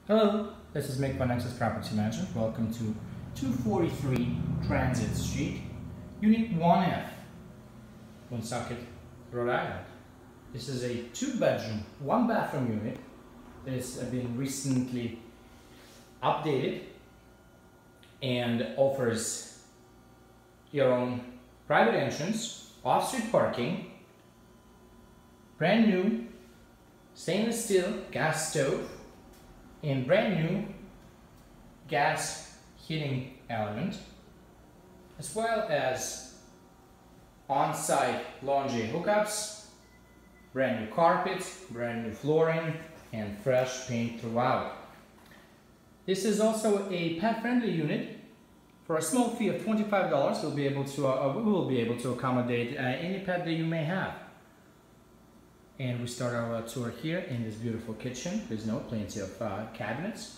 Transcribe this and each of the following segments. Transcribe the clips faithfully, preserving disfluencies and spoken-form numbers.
Hello, this is Mick von Nexus Property Management. Welcome to two forty-three Transit Street, Unit one F, Woonsocket, Rhode Island. This is a two-bedroom, one-bathroom unit that has been recently updated and offers your own private entrance, off-street parking, brand new stainless steel gas stove, and brand new gas heating element, as well as on-site laundry hookups, brand new carpet, brand new flooring, and fresh paint throughout. This is also a pet-friendly unit. For a small fee of twenty-five dollars, we'll be able to uh, we will be able to accommodate uh, any pet that you may have. And we start our tour here in this beautiful kitchen. Please note, plenty of uh, cabinets,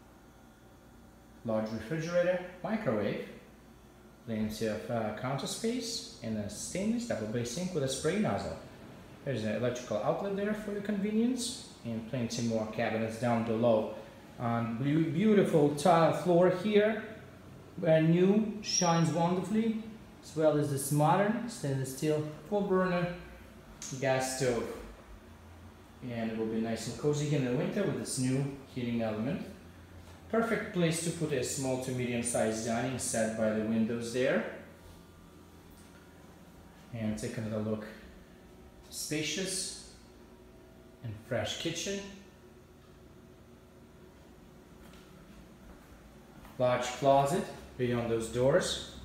large refrigerator, microwave, plenty of uh, counter space, and a stainless double bay sink with a spray nozzle. There's an electrical outlet there for your convenience, and plenty more cabinets down below. Um, beautiful tile floor here, brand new, shines wonderfully, as well as this modern stainless steel four burner gas stove. And it will be nice and cozy in the winter with this new heating element. Perfect place to put a small to medium sized dining set by the windows there. And take another look. Spacious and fresh kitchen. Large closet beyond those doors.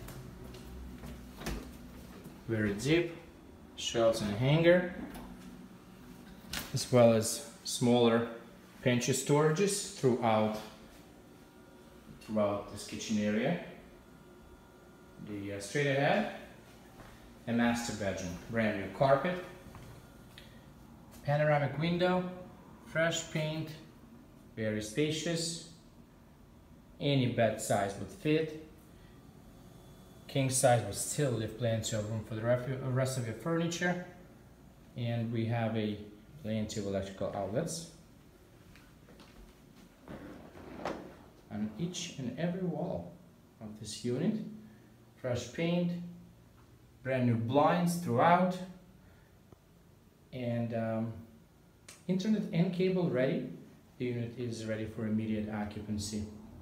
Very deep. Shelves and a hanger, as well as smaller pantry storages throughout throughout this kitchen area. The uh, straight ahead, a master bedroom, brand new carpet, panoramic window, fresh paint, very spacious. Any bed size would fit. King size will still leave plenty of room for the rest of your furniture. And we have a plenty of electrical outlets on each and every wall of this unit. Fresh paint, brand new blinds throughout, and um, internet and cable ready. The unit is ready for immediate occupancy.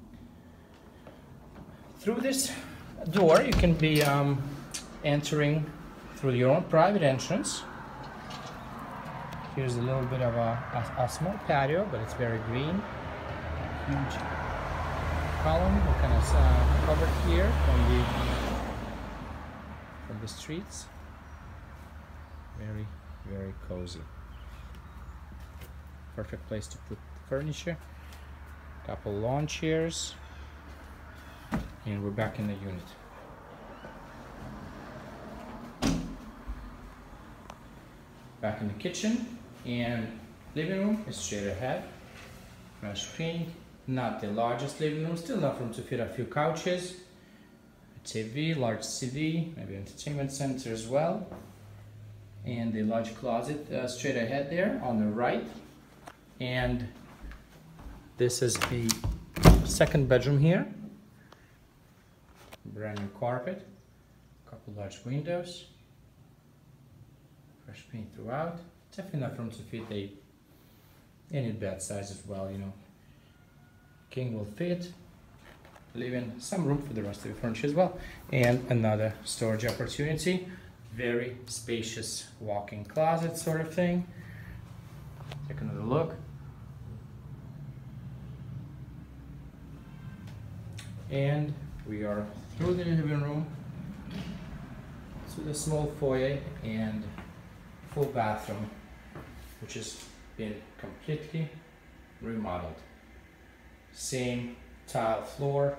Through this door you can be um, entering through your own private entrance. Here's a little bit of a, a, a small patio, but it's very green. Huge column we're kind of uh, covered here from the from the streets. Very very cozy. Perfect place to put furniture. Couple lawn chairs. And we're back in the unit. Back in the kitchen and living room is straight ahead. Fresh paint, not the largest living room, still enough room to fit a few couches, a T V, large T V, maybe entertainment center as well. And the large closet uh, straight ahead there on the right. And this is the second bedroom here. Brand new carpet, couple large windows, fresh paint throughout. Definitely enough room to fit a any bed size as well, you know. King will fit, leaving some room for the rest of the furniture as well. And another storage opportunity, very spacious walk-in closet sort of thing. Take another look. And we are through the living room to the small foyer and full bathroom, which has been completely remodeled. Same tile floor,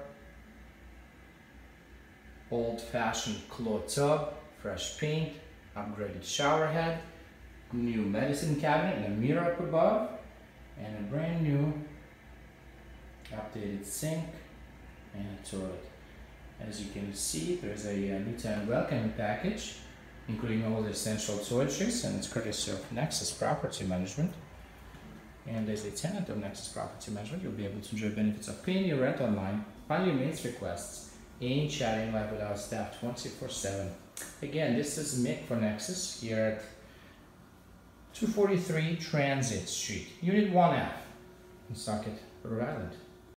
old-fashioned claw tub, fresh paint, upgraded shower head, new medicine cabinet and a mirror up above, and a brand new updated sink and a toilet. As you can see, there's a, a neat and welcoming package, including all the essential toiletries, and it's courtesy of Nexus Property Management. And as a tenant of Nexus Property Management, you'll be able to enjoy benefits of paying your rent online, find your maintenance requests, and chatting live with our staff twenty-four seven. Again, this is Mick for Nexus here at two forty-three Transit Street, Unit one F, in Socket, Rhode Island.